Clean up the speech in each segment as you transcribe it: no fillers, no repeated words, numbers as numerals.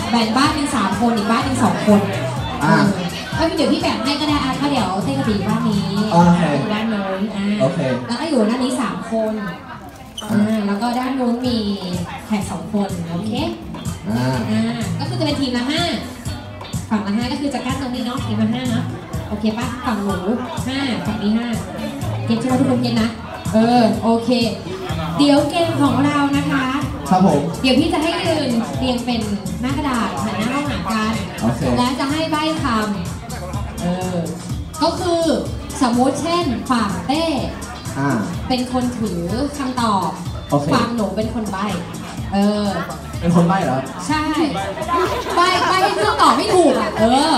แบ่งบ้านเป็น3 คนอีกบ้านเป็น2 คนก็เดี๋ยวพี่แบ่งให้ก็ได้ก็เดี๋ยวเต้นกระบี่บ้านนี้ด้านโน้นแล้วก็อยู่ด้านนี้3 คนแล้วก็ด้านโน้นมีแขก2 คนโอเคก็คือจะเป็นทีมละ5ฝั่งละ5ก็คือจะกั้นตรงนี้เนาะทีมละ5เนาะโอเคป่ะฝั่งหนู5ฝั่งนี้5เก็บใช่ไหมทุกคนเก็บนะโอเคเดี๋ยวเกมของเรานะคะครับผมเดี๋ยวพี่จะให้ยืนเรียงเป็นหน้ากระดาษหันหน้าเข้าหากันและจะให้ใบ้คำก็คือสมมุติเช่นฝั่งเต้เป็นคนถือคำตอบฝั่งหนูเป็นคนใบ้เป็นคนใบ้เหรอใช่ใบ้ให้เพื่อนตอบไม่ถูกอ่ะ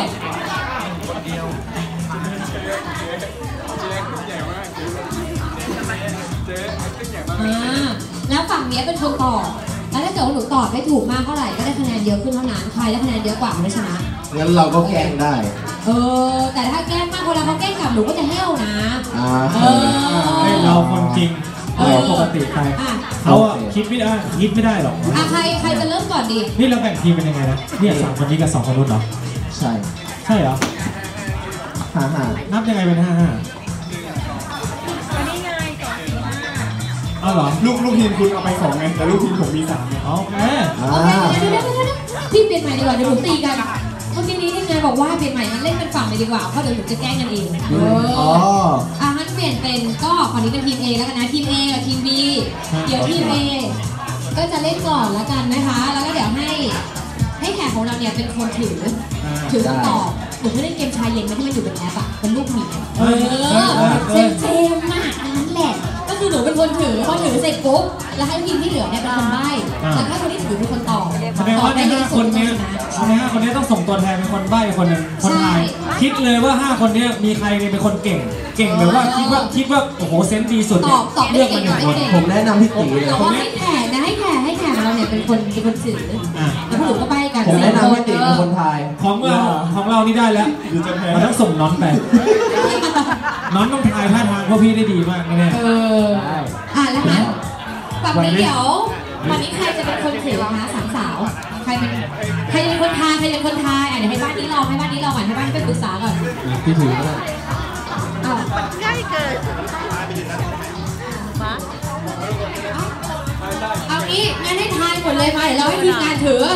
แล้วฝั่งนี้เป็นคนตอบแล้วถ้าเกิดว่าหนูตอบได้ถูกมากเท่าไหร่ก็ได้คะแนนเยอะขึ้นเท่านั้นใครได้คะแนนเยอะกว่าไม่ชนะงั้นเราก็แกล้งได้แต่ถ้าแกล้งมากคนละเขาแกล้งกลับหนูก็จะแห้วนะเราคนจริงเราปกติใครเขาคิดไม่ได้หรอกใครจะเริ่มก่อนดีนี่เราแบ่งทีมเป็นยังไงนะเนี่ย3 คนนี้กับ2 คนนู้นเหรอใช่เหรอนับยังไงเป็น55เหรอลูกทีมคุณเอาไป2ไงแต่ลูกทีมผมมี3ไงโอเคพี่เปลี่ยนใหม่ดีกว่าเดี๋ยวผมตีกันเมื่อกี้นี้ที่นายบอกว่าเปลี่ยนใหม่มันเล่นเป็นฝั่งเลยดีกว่าเพราะเดี๋ยวหนูจะแกล้งกันเองงั้นเปลี่ยนเป็นก็ฝั่งนี้เป็นทีม A แล้วกันนะทีม A กับทีม B เดี๋ยวทีม A ก็จะเล่นก่อนแล้วกันนะคะแล้วก็เดี๋ยวให้แขกของเราเนี่ยเป็นคนถือคำตอบหนูไม่เล่นเกมชายเย็นที่มันอยู่เป็นแอปอะเป็นลูกหมีเจมมากอันนั้นแหละก็คือหนูเป็นคนถือพอถือเสร็จปุ๊บแล้วให้ทีมที่เหลือเนี่ยเป็นคนใบ้แล้วถ้าคนที่ถือเป็นคนตอบแสดงว่าใน5 คนนี้ต้องส่งตัวแทนเป็นคนใบ้คนหนึ่งคนทายคิดเลยว่า5 คนนี้มีใครเป็นคนเก่งแบบว่าคิดว่าโอ้โหเซนส์ดีสุดเลือกมา1 คนผมแนะนำพี่ตีเลยแต่ว่าให้แขกเราเนี่ยเป็นคนถือแล้วผู้หนูก็ใบ้กันผมแนะนำพี่ตีเป็นคนทายของเรานี่ได้แล้วมันต้องส่งน้อนไปน้อนต้องทายท่าทางพวกพี่ได้ดีมากแน่แล้วนะฝั่งนี้เดี๋ยวฝั่งนี้ใครจะเป็นคนถือคะ3 สาวใครเป็นคนทายเดี๋ยวให้บ้านนี้ลองให้บ้านไปปรึกษาก่อนพี่ถือก็ได้ง่ายเกินเอางี้งั้นให้ทายหมดเลยมาเดี๋ยวเราให้ทีมงานถือ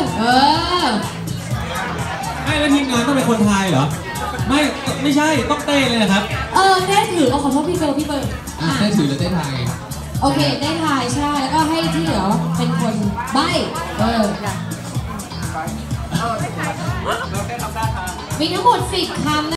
แล้วทีมงานต้องเป็นคนทายเหรอไม่ใช่ต้องเต้เลยนะครับได้ถือขอโทษพี่เบิร์ดได้ถือหรือได้ทายโอเคได้ทายใช่แล้วก็ให้ที่เหลือเป็นคนใบ้มีทั้งหมด10 คำ